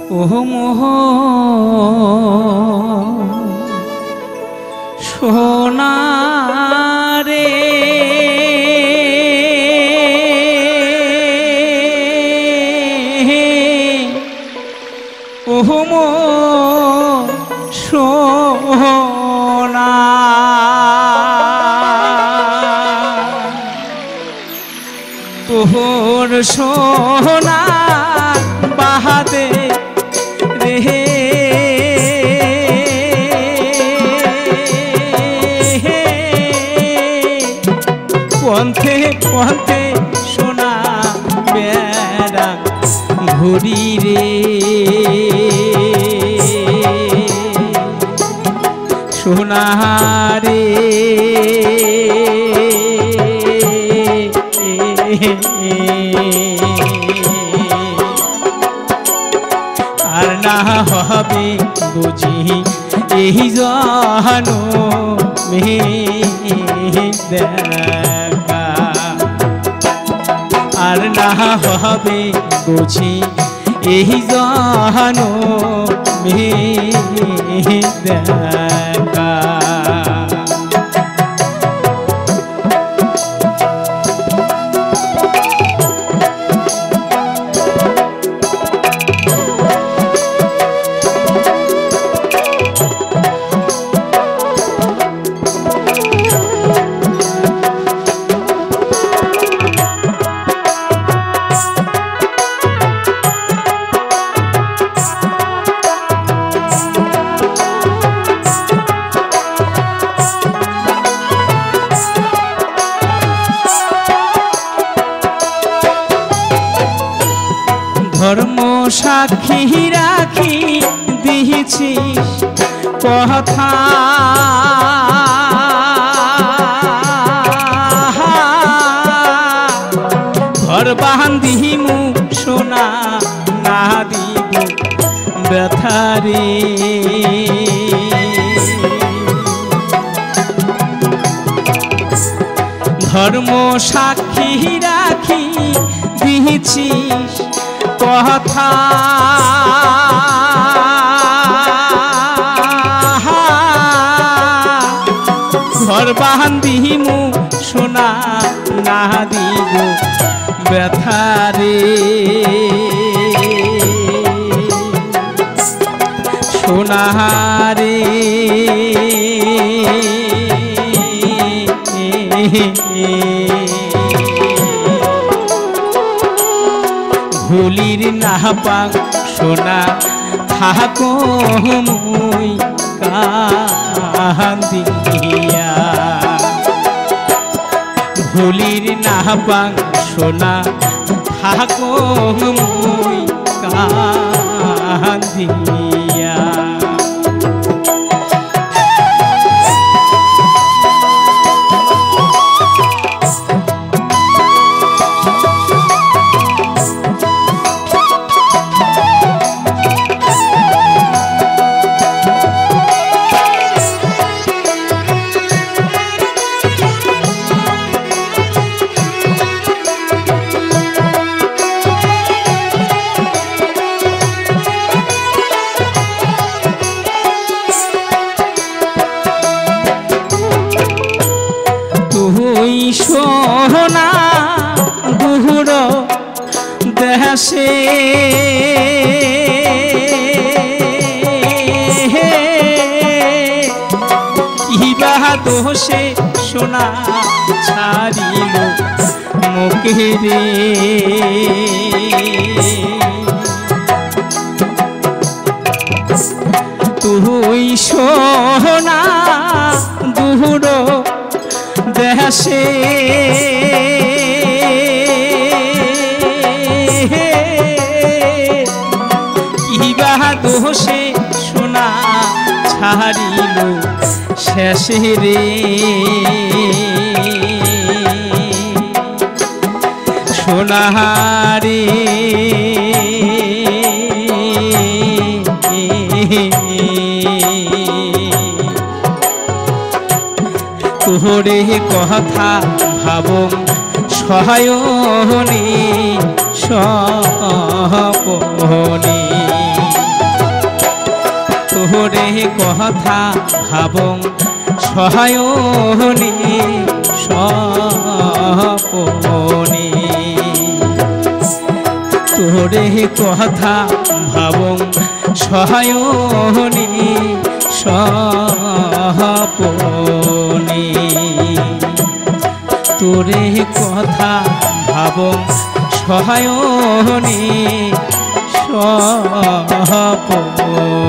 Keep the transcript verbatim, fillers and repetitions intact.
ওহ মোহ সোনা রে ওহ মোহ সোনা তোর সোনা বাহাদে রে পন্থে পন্থে সোনা বেড়া ঘুরি রে সোনা রে আর না হবে বুঝি এই জানো মে দেখা আর না হবে বুঝি এই জানো মে দেখা ধর্ম সাক্ষী রাখি দিয়েছিস কথা ঘর বান্ধিমু সোনা না দিব ব্যথারে ধর্ম সাক্ষী রাখি দিয়েছিস কথা ঘর বান্ধিমু সোনা না দিব ব্যথারে সোনা রে ভুলির না পাক সোনা থাকো মুই কান্দিয়া ভুলির না পাক সোনা থাকো মুই কান্দিয়া সোনা দূর দেশে কিবা দোষে সোনা ছাড়িল মুখে রে তুই সোনা দূর দেশে কিবা দোষে সোনা ছাড়িল শেষে রে সোনা রে তোরে কথা ভাব সহায়নে সপনে কথা ভাবং সহায়নি স্বপনে তোরে কথা ভাবং সহায়নি স্বপনে তোরে কথা ভাবং সহায়নি স্বপনে।